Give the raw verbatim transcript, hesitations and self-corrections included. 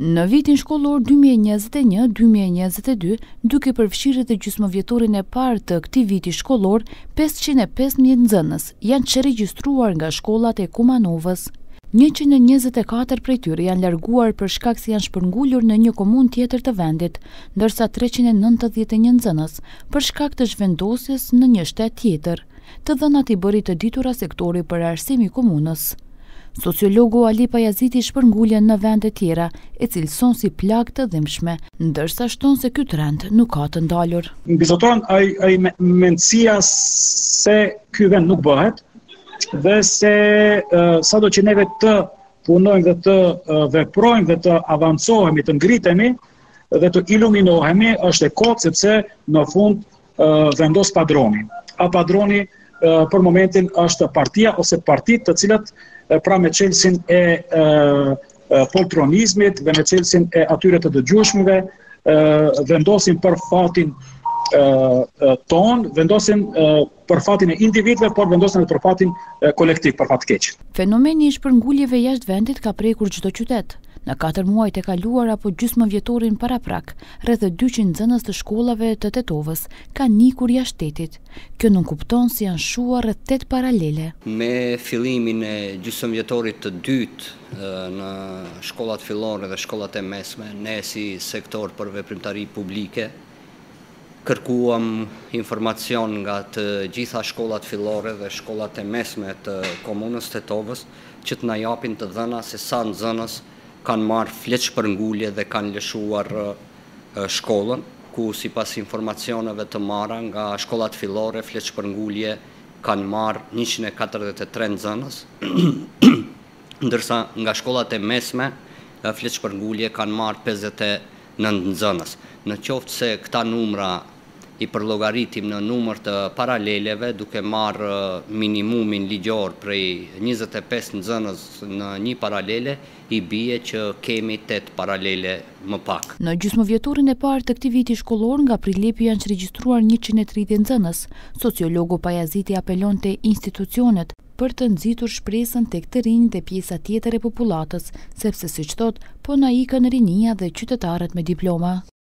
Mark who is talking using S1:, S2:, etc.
S1: Në vitin shkollor dy mijë e njëzet e një dy mijë e njëzet e dy, duke përfshirë dhe gjysmëvjetorin e parë të këtij viti shkollor, pesëqind e pesëmbëdhjetë nxënës janë që regjistruar nga shkollat e Kumanovës. njëqind e njëzet e katër prej tyre janë larguar për shkak se janë shpërngulur në një komunë tjetër të vendit, ndërsa treqind e nëntëdhjetë e një nxënës për shkak të zhvendosjes në një shtet tjetër. Të dhënat i bëri të ditura sektori për arsimi komunës. Sociologu Ali Pajaziti shpërnguljen në vende tjera, e cilëson si plagë të dhimbshme, ndërsa shton se ky trend nuk ka të ndalur.
S2: Mbi zotoren ai ai mendësia se ky vend nuk bëhet dhe se uh, sado që neve të punojmë dhe të uh, veprojmë dhe të avancohemi, të ngritemi dhe të iluminohemi, është e kotë sepse në fund uh, vendos padroni. A padroni uh, për momentin është partia ose partit të cilat pra me çelësin e, e, e poltronizmit dhe me çelësin e atyre të dëgjueshmëve, vendosin për fatin e, e, ton, vendosin e, për fatin e individëve, por vendosin edhe për fatin e, kolektiv, për fat keq.
S1: Fenomeni i shpërnguljeve jashtë vendit ka prekur çdo qytet. Në katër muajt e kaluar apo gjysmëvjetorin paraprak, rreth dyqind nxënës të shkollave të Tetovës kanë ikur jashtë shtetit. Kjo nuk kupton se janë shuar rreth tetë paralele.
S3: Me fillimin e gjysmëvjetorit të dytë në shkollat fillore dhe shkollat e mesme, ne si sektor për veprimtari publike kërkuam informacion nga të gjitha shkollat fillore dhe shkollat e mesme të komunës Tetovës që të na japin të dhëna se sa nxënës kanë marrë fleç shpërngulje dhe kanë lëshuar shkollën, ku sipas informacioneve të marra nga shkollat fillore, fleç shpërngulje kanë marrë njëqind e katërdhjetë e tre nxënës, ndërsa nga shkollat e mesme, fleç shpërngulje kanë marrë pesëdhjetë e nëntë nxënës. Në qoftë se këta numra i përllogaritim në numër të paraleleve, duke marrë minimumin ligjor prej njëzet e pesë nxënës në një paralele, i bie që kemi tetë paralele më pak.
S1: Në gjysmëvjetorin e parë të këtij viti shkollor nga Prillepi janë regjistruar njëqind e tridhjetë nxënës. Sociologu Pajaziti apelon te institucionet për të nxitur shpresën tek të rinjtë dhe pjesa tjetër e popullatës, sepse siç thotë, po na ikën rinia dhe qytetarët me diploma.